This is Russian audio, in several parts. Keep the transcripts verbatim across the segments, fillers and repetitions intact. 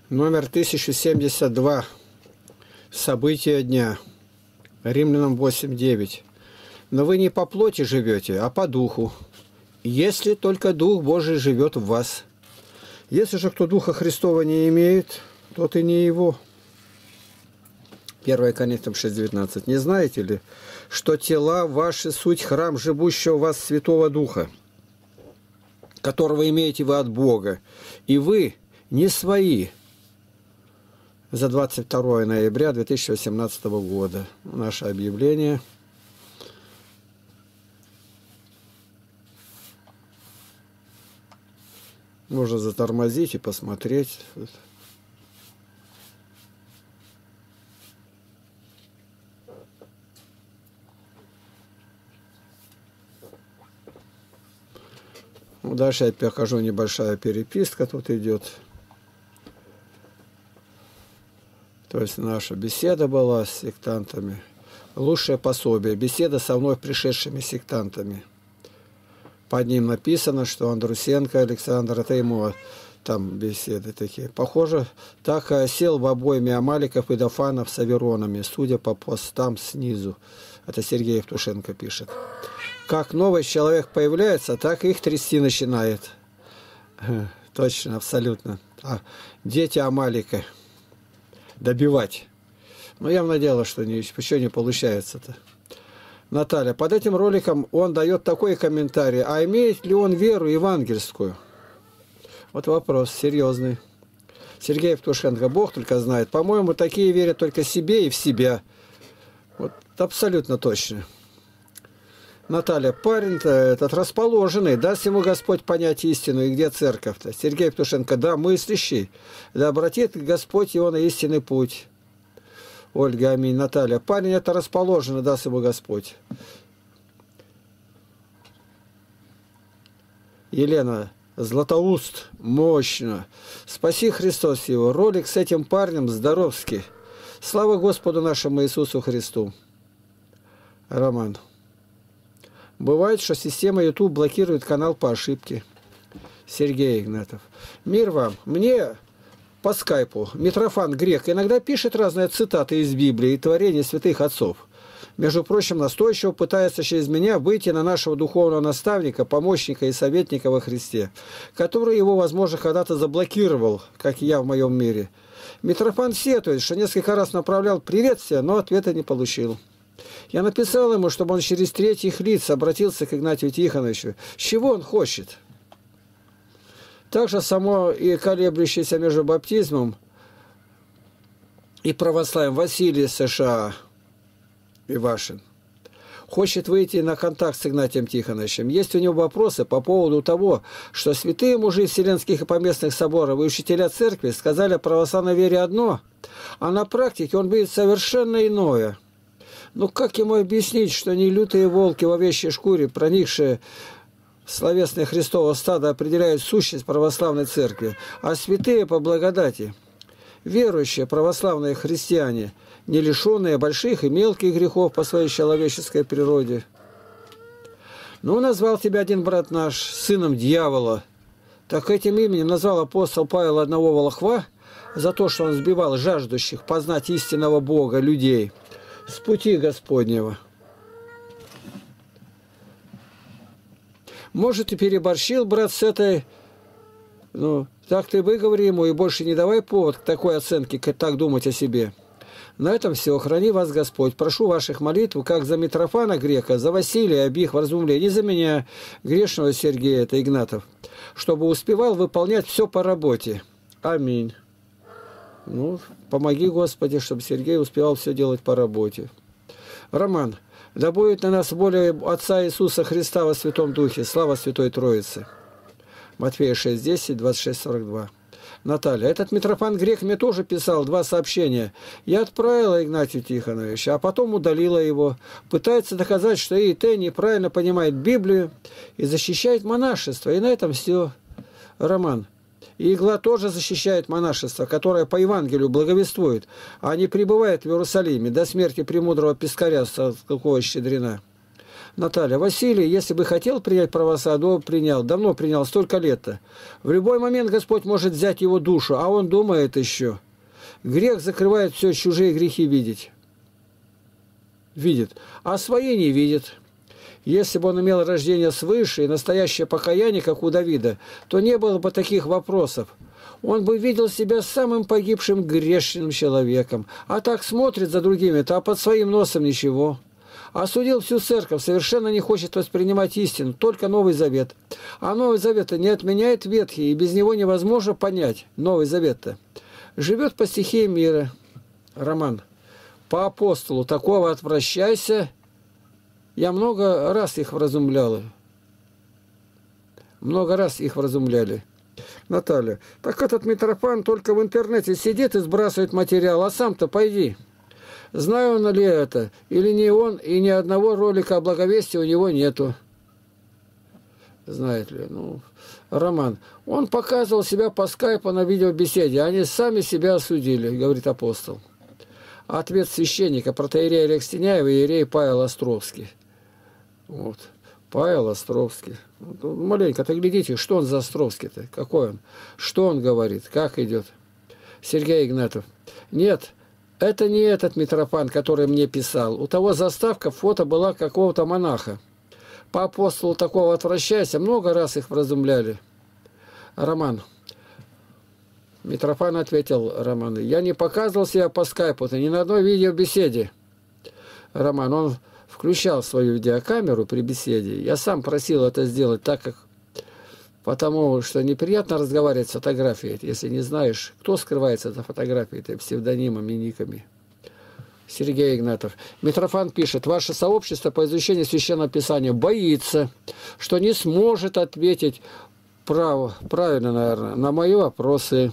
Номер тысяча семьдесят два. События дня. Римлянам восемь девять. Но вы не по плоти живете, а по духу, если только Дух Божий живет в вас. Если же кто Духа Христова не имеет, тот и не его. первое Коринфянам шесть девятнадцать. Не знаете ли, что тела ваши суть храм живущего в вас Святого Духа, которого имеете вы от Бога, и вы не свои? За двадцать второе ноября две тысячи восемнадцатого года. Наше объявление. Можно затормозить и посмотреть. Ну, дальше я покажу, небольшая переписка тут идет. То есть наша беседа была с сектантами. Лучшее пособие. Беседа со мной пришедшими сектантами. Под ним написано, что Андрусенко Александр, это ему там беседы такие. Похоже, так сел в обойме Амаликов и Дофанов с Аверонами, судя по постам снизу. Это Сергей Евтушенко пишет. Как новый человек появляется, так их трясти начинает. Точно, абсолютно. А дети Амалика. Добивать. Но явно дело, что ничего не получается-то. Наталья, под этим роликом он дает такой комментарий. А имеет ли он веру евангельскую? Вот вопрос серьезный. Сергей Евтушенко, Бог только знает. По-моему, такие верят только себе и в себя. Вот абсолютно точно. Наталья, парень-то этот расположенный, даст ему Господь понять истину, и где церковь-то? Сергей Евтушенко, да, мыслящий, да обратит Господь его на истинный путь. Ольга, аминь. Наталья, парень это расположенный, даст ему Господь. Елена, Златоуст, мощно. Спаси Христос его. Ролик с этим парнем здоровский. Слава Господу нашему Иисусу Христу. Роман. Бывает, что система YouTube блокирует канал по ошибке. Сергей Игнатов. Мир вам. Мне по скайпу Митрофан Грек иногда пишет разные цитаты из Библии и творения святых отцов. Между прочим, настойчиво пытается через меня выйти на нашего духовного наставника, помощника и советника во Христе, который его, возможно, когда-то заблокировал, как и я в моем мире. Митрофан сетует, что несколько раз направлял приветствия, но ответа не получил. Я написал ему, чтобы он через третьих лиц обратился к Игнатию Тихоновичу. С чего он хочет? Также само и колеблющееся между баптизмом и православием Василий США Ивашин хочет выйти на контакт с Игнатием Тихоновичем. Есть у него вопросы по поводу того, что святые мужи Вселенских и поместных соборов и учителя церкви сказали о православной вере одно, а на практике он видит совершенно иное. Ну как ему объяснить, что не лютые волки в овечьей шкуре, проникшие в словесное Христово стадо, определяют сущность православной церкви, а святые по благодати, верующие православные христиане, не лишенные больших и мелких грехов по своей человеческой природе. Ну, назвал тебя один брат наш сыном дьявола. Так этим именем назвал апостол Павел одного волхва за то, что он сбивал жаждущих познать истинного Бога людей с пути Господнего. Может, и переборщил, брат, с этой... Ну, так ты выговори ему и больше не давай повод к такой оценке, как так думать о себе. На этом все. Храни вас Господь. Прошу ваших молитв, как за Митрофана Грека, за Василия, обеих вразумлений, и за меня, грешного Сергея, это Игнатов, чтобы успевал выполнять все по работе. Аминь. Ну, помоги, Господи, чтобы Сергей успевал все делать по работе. Роман. Да будет на нас воля Отца Иисуса Христа во Святом Духе. Слава Святой Троице. Матфея шесть десять, двадцать шесть сорок два. Наталья. Этот Митрофан Грек мне тоже писал два сообщения. Я отправила Игнатию Тихоновичу, а потом удалила его. Пытается доказать, что И Т неправильно понимает Библию и защищает монашество. И на этом все. Роман. И Игла тоже защищает монашество, которое по Евангелию благовествует, а не пребывает в Иерусалиме до смерти премудрого Пискаря Салтыкова-Щедрина. Наталья, Василий, если бы хотел принять православие, то принял, давно принял, столько лет-то. В любой момент Господь может взять его душу, а он думает еще. Грех закрывает все, чужие грехи видеть. Видит, а свои не видит. Если бы он имел рождение свыше и настоящее покаяние, как у Давида, то не было бы таких вопросов. Он бы видел себя самым погибшим грешным человеком. А так смотрит за другими-то, а под своим носом ничего. Осудил всю церковь, совершенно не хочет воспринимать истину, только Новый Завет. А Новый Завет не отменяет Ветхий, и без него невозможно понять Новый Завет-то. Живет по стихии мира. Роман. По апостолу такого отвращайся. Я много раз их вразумляла. Много раз их вразумляли. Наталья. Так этот Митрофан только в интернете сидит и сбрасывает материал, а сам-то пойди. Знаю он ли это, или не он, и ни одного ролика о благовестии у него нету. Знает ли? Ну, Роман. Он показывал себя по скайпу на видеобеседе. Они сами себя осудили, говорит апостол. Ответ священника, протоиерея Олег Стеняева и иерей Павел Островский. Вот. Павел Островский. Вот, маленько-то глядите, что он за Островский-то, какой он, что он говорит, как идет. Сергей Игнатов. Нет, это не этот Митрофан, который мне писал. У того заставка, фото была какого-то монаха. По апостолу такого отвращайся, много раз их вразумляли. Роман. Митрофан ответил Роман. Я не показывал себя по скайпу-то ни на одной видеобеседе. Роман, он включал свою видеокамеру при беседе. Я сам просил это сделать, так как... Потому что неприятно разговаривать с фотографией, если не знаешь, кто скрывается за фотографией, псевдонимами, никами. Сергей Игнатов. Митрофан пишет, ваше сообщество по изучению Священного Писания боится, что не сможет ответить право, правильно, наверное, на мои вопросы.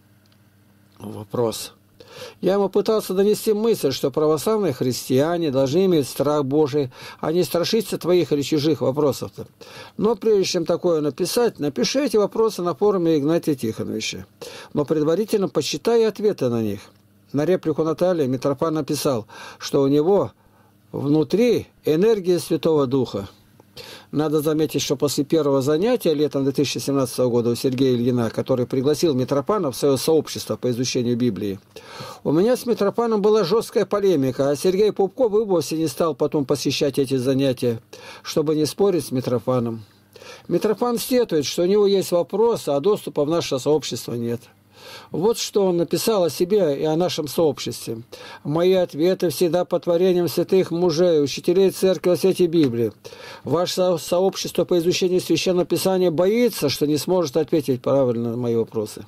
Вопрос. Я ему пытался донести мысль, что православные христиане должны иметь страх Божий, а не страшиться твоих или чужих вопросов-то. Но прежде чем такое написать, напиши эти вопросы на форуме Игнатия Тихоновича. Но предварительно почитай ответы на них. На реплику Натальи Митрофан написал, что у него внутри энергия Святого Духа. Надо заметить, что после первого занятия летом две тысячи семнадцатого года у Сергея Ильина, который пригласил Митрофана в свое сообщество по изучению Библии, у меня с Митрофаном была жесткая полемика, а Сергей Пупков и вовсе не стал потом посещать эти занятия, чтобы не спорить с Митрофаном. Митрофан сетует, что у него есть вопросы, а доступа в наше сообщество нет. Вот что он написал о себе и о нашем сообществе. «Мои ответы всегда по творениям святых мужей, учителей церкви о свете Библии. Ваше сообщество по изучению Священного Писания боится, что не сможет ответить правильно на мои вопросы».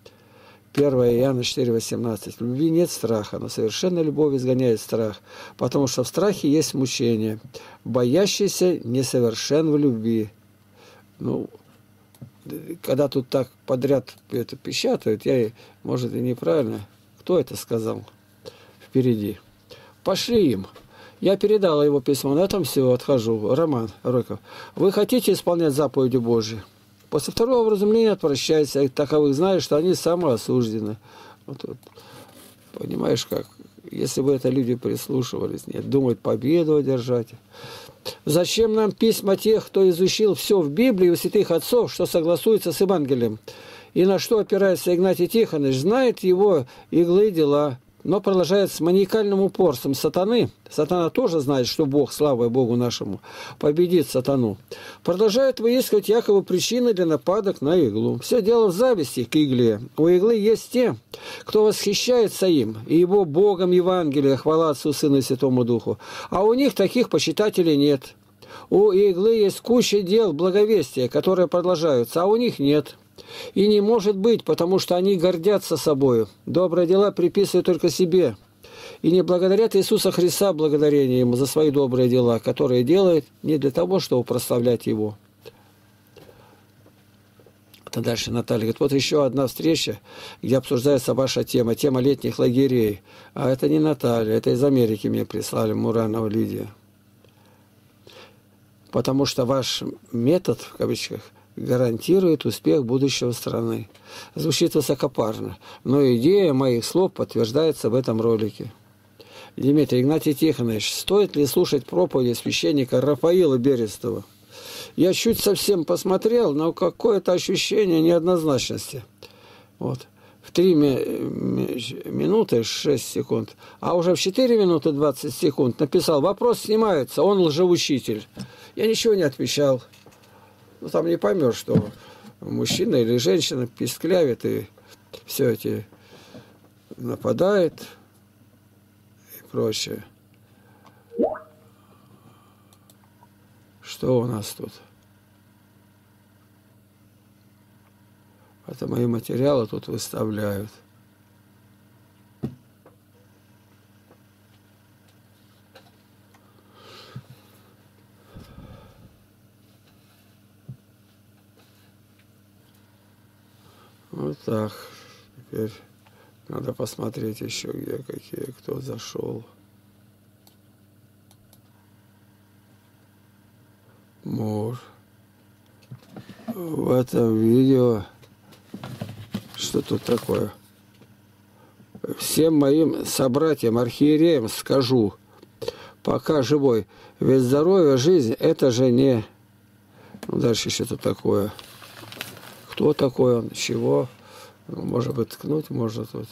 первое Иоанна четыре восемнадцать. В любви нет страха, но совершенная любовь изгоняет страх, потому что в страхе есть мучение. Боящийся несовершен в любви. Ну, когда тут так подряд это печатают, я, может, и неправильно. Кто это сказал впереди? Пошли им. Я передал его письмо, на этом все, отхожу. Роман Ройков. Вы хотите исполнять заповеди Божьи? После второго вразумления отвращайся, таковых знаешь, что они самоосуждены. Вот, вот. Понимаешь, как? Если бы это люди прислушивались, нет, думают победу одержать. Зачем нам письма тех, кто изучил все в Библии у святых отцов, что согласуется с Евангелием? И на что опирается Игнатий Тихонович, знает его иглы дела, но продолжает с маниакальным упорством сатаны. Сатана тоже знает, что Бог, слава Богу нашему, победит сатану. Продолжает выискивать якобы причины для нападок на иглу. Все дело в зависти к игле. У иглы есть те, кто восхищается им, и его Богом Евангелия, хвала Отцу, Сыну и Святому Духу. А у них таких почитателей нет. У иглы есть куча дел благовестия, которые продолжаются, а у них нет. И не может быть, потому что они гордятся собою. Добрые дела приписывают только себе. И не благодарят Иисуса Христа благодарение Ему за свои добрые дела, которые делает не для того, чтобы прославлять Его. А дальше Наталья говорит, вот еще одна встреча, где обсуждается ваша тема, тема летних лагерей. А это не Наталья, это из Америки мне прислали, Муранова Лидия. Потому что ваш метод, в кавычках, гарантирует успех будущего страны. Звучит высокопарно, но идея моих слов подтверждается в этом ролике. Дмитрий Игнатий Тихонович, стоит ли слушать проповеди священника Рафаила Берестова? Я чуть совсем посмотрел, но какое-то ощущение неоднозначности. Вот. В три минуты шесть секунд, а уже в четыре минуты двадцать секунд написал: вопрос снимается, он лжеучитель. Я ничего не отвечал. Ну, там не поймешь, что мужчина или женщина писклявит и все эти нападает и прочее. Что у нас тут? Это мои материалы тут выставляют. Вот так. Теперь надо посмотреть еще, где какие, кто зашел. Мур. В этом видео что тут такое? Всем моим собратьям, архиереям скажу, пока живой, ведь здоровье, жизнь, это же не... Ну, дальше что-то такое. Кто такой он, чего? Ну, может быть, ткнуть можно тут.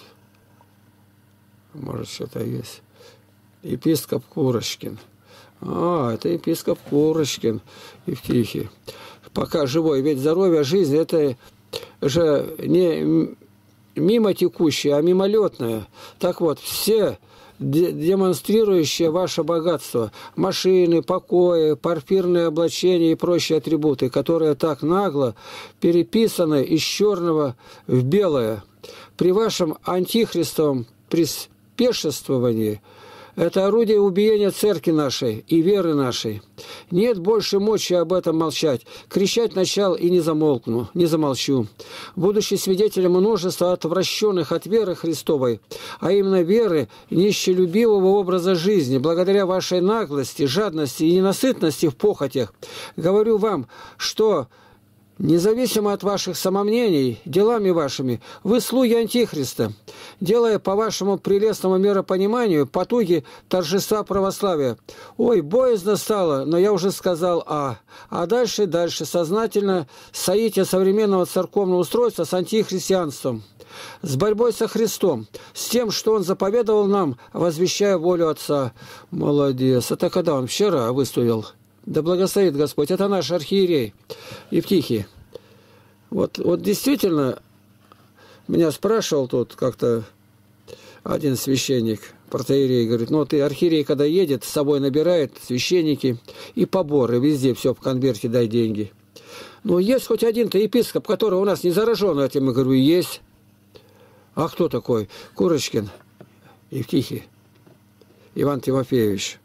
Может, что-то есть. Епископ Курочкин. А, это епископ Курочкин, Евтихий. Пока живой, ведь здоровье, жизнь, это же не мимо текущее, а мимолетное. Так вот, все демонстрирующие ваше богатство, машины, покои, парфирные облачения и прочие атрибуты, которые так нагло переписаны из черного в белое, при вашем антихристовом приспешествовании, это орудие убиения церкви нашей и веры нашей. Нет больше мочи об этом молчать. Кричать начал и не замолкну, не замолчу. Будучи свидетелем множества отвращенных от веры Христовой, а именно веры нищелюбивого образа жизни, благодаря вашей наглости, жадности и ненасытности в похотях, говорю вам, что... Независимо от ваших самомнений, делами вашими, вы слуги Антихриста, делая по вашему прелестному миропониманию потуги торжества православия. Ой, боязно стало, но я уже сказал «а». А дальше, дальше, сознательно соитие современного церковного устройства с антихристианством, с борьбой со Христом, с тем, что Он заповедовал нам, возвещая волю Отца. Молодец. Это когда он вчера выступил? Да благословит Господь. Это наш архиерей Евтихий. Вот, вот действительно, меня спрашивал тут как-то один священник, протоиерей, говорит, ну ты архиерей, когда едет, с собой набирает священники и поборы, везде все в конверте, дай деньги. Ну есть хоть один-то епископ, который у нас не заражен этим. Я говорю, есть. А кто такой? Курочкин Евтихий Иван Тимофеевич.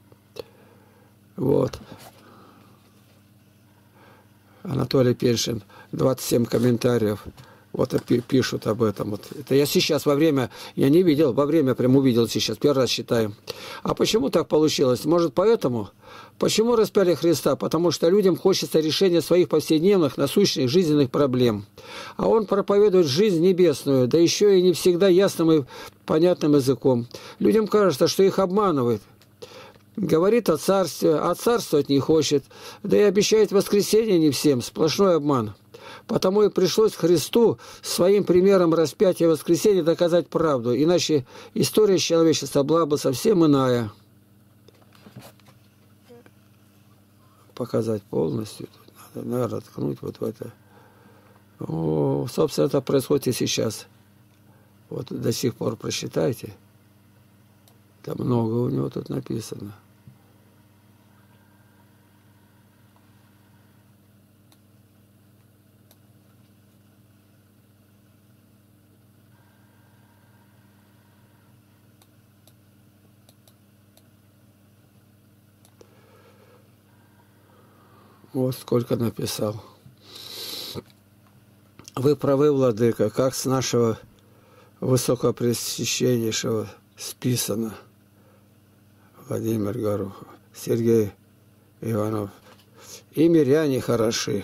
Вот. Анатолий Пеншин, двадцать семь комментариев. Вот пишут об этом. Вот. Это я сейчас во время, я не видел, во время прям увидел сейчас, первый раз читаю. А почему так получилось? Может, поэтому? Почему распяли Христа? Потому что людям хочется решения своих повседневных, насущных, жизненных проблем. А Он проповедует жизнь небесную, да еще и не всегда ясным и понятным языком. Людям кажется, что их обманывают. Говорит о царстве, а царствовать не хочет, да и обещает воскресение не всем, сплошной обман. Потому и пришлось Христу своим примером распятия и воскресения доказать правду, иначе история человечества была бы совсем иная. Показать полностью, надо, наверное, ткнуть вот в это. О, собственно, это происходит и сейчас. Вот до сих пор прочитайте. Там много у него тут написано. Вот сколько написал. Вы правы, владыка, как с нашего высокопресвященнейшего списано. Владимир Горохов, Сергей Иванов. И миряне хороши.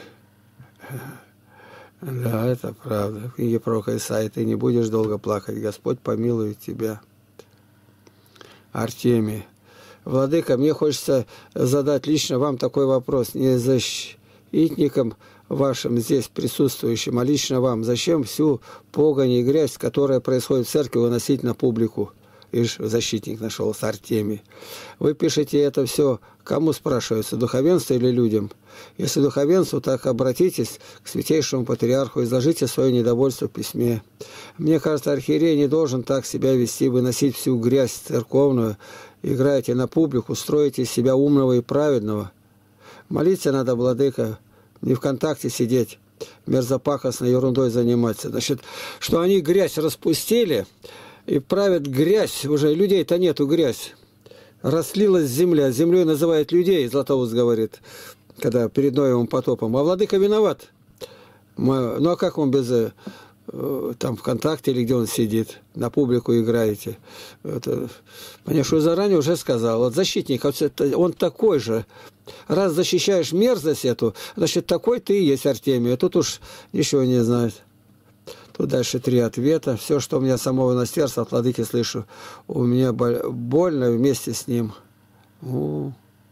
Да, это правда. В книге пророка Исаии ты не будешь долго плакать. Господь помилует тебя. Артемий. Владыка, мне хочется задать лично вам такой вопрос. Не защитникам вашим здесь присутствующим, а лично вам. Зачем всю погонь и грязь, которая происходит в церкви, выносить на публику? Ишь, защитник нашелся, Артемий. Вы пишете это все, кому спрашивается, духовенству или людям? Если духовенству, так обратитесь к святейшему патриарху, изложите свое недовольство в письме. Мне кажется, архиерей не должен так себя вести, выносить всю грязь церковную, играете на публику, строите из себя умного и праведного. Молиться надо, владыка, не ВКонтакте сидеть, мерзопакостной ерундой заниматься. Значит, что они грязь распустили и правят грязь, уже людей-то нету грязь. Раслилась земля, землей называют людей, Златоуст говорит, когда перед Ноевым потопом. А владыка виноват. Мы, ну а как он без... там ВКонтакте или где он сидит, на публику играете. Это, конечно, заранее уже сказал. Вот защитник, он такой же. Раз защищаешь мерзость эту, значит, такой ты и есть, Артемий. А тут уж ничего не знает. Тут дальше три ответа. Все, что у меня самого на сердце от владыки слышу, у меня больно вместе с ним. У.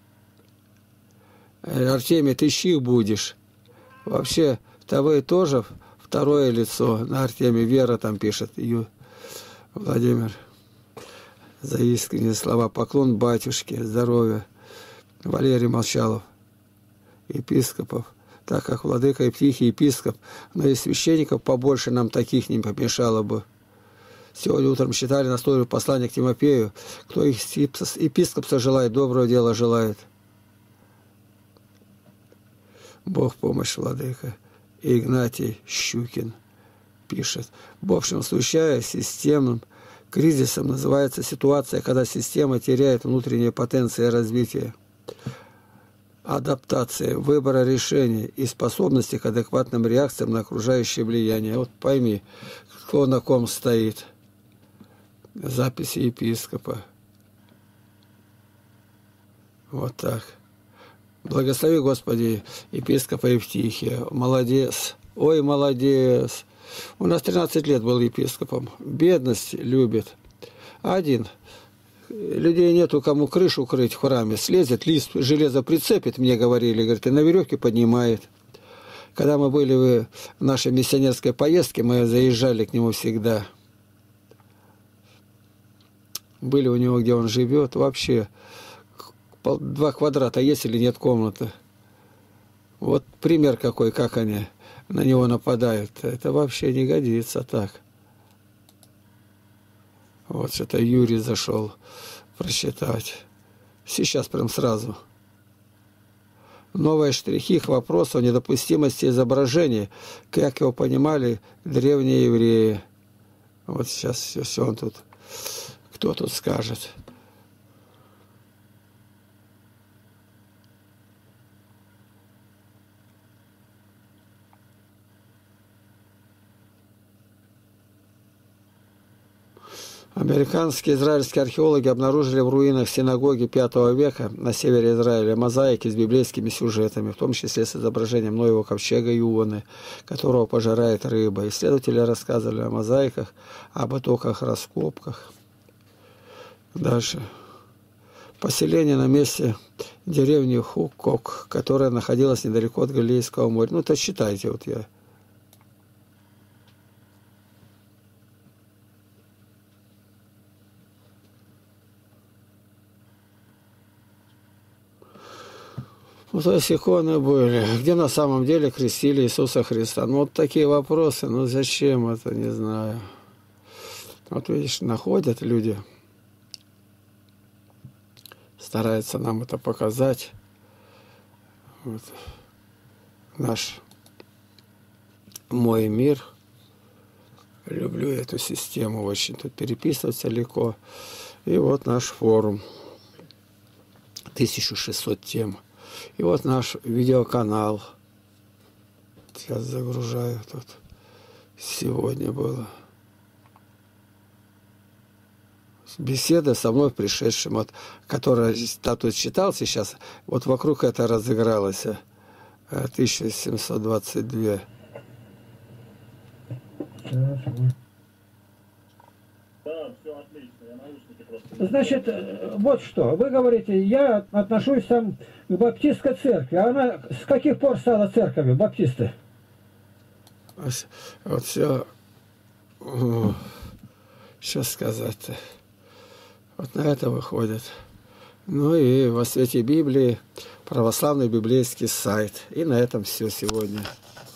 Артемий, ты щих будешь. Вообще-то вы тоже... Второе лицо на Артемии, Вера там пишет, Ю. Владимир, за искренние слова, поклон батюшке, здоровья. Валерий Молчалов, епископов, так как владыка и тихий епископ, но и священников побольше нам таких не помешало бы. Сегодня утром читали на столе послание к Тимофею, кто их епископса желает, доброго дела желает. Бог помощь, владыка. Игнатий Щукин пишет. В общем, случае системным кризисом называется ситуация, когда система теряет внутренние потенции развития, адаптации, выбора решений и способности к адекватным реакциям на окружающее влияние. Вот пойми, кто на ком стоит. Записи епископа. Вот так. Благослови, Господи, епископа Евтихия. Молодец. Ой, молодец. У нас тринадцать лет был епископом. Бедность любит. Один. Людей нету, кому крышу крыть в храме. Слезет, лист железо прицепит, мне говорили, говорит, и на веревке поднимает. Когда мы были в нашей миссионерской поездке, мы заезжали к нему всегда. Были у него, где он живет. Вообще... Два квадрата есть или нет комнаты. Вот пример какой, как они на него нападают. Это вообще не годится так. Вот что-то Юрий зашел прочитать. Сейчас прям сразу. Новые штрихи к вопросу о недопустимости изображений, как его понимали древние евреи. Вот сейчас все, все он тут. Кто тут скажет? Американские и израильские археологи обнаружили в руинах синагоги пятого века на севере Израиля мозаики с библейскими сюжетами, в том числе с изображением Ноева ковчега Иоанны, которого пожирает рыба. Исследователи рассказывали о мозаиках, об итогах раскопках. Дальше. Поселение на месте деревни Хукок, которая находилась недалеко от Галилейского моря. Ну, это считайте, вот я. Ну, то есть иконы были. Где на самом деле крестили Иисуса Христа? Ну, вот такие вопросы. Ну, зачем это, не знаю. Вот видишь, находят люди, стараются нам это показать. Вот. Наш мой мир. Люблю эту систему очень. Тут переписываться легко. И вот наш форум. тысяча шестьсот тем. И вот наш видеоканал. Сейчас загружаю тут. Сегодня было. Беседа со мной пришедшим, вот, которая тут читал сейчас, вот вокруг это разыгралось. тысяча семьсот двадцать два. Да, Значит, вот что. Вы говорите, я отношусь там к баптистской церкви. А она с каких пор стала церковью, баптисты? Вот все... Что сказать-то? Вот на это выходит. Ну и во свете Библии православный библейский сайт. И на этом все сегодня.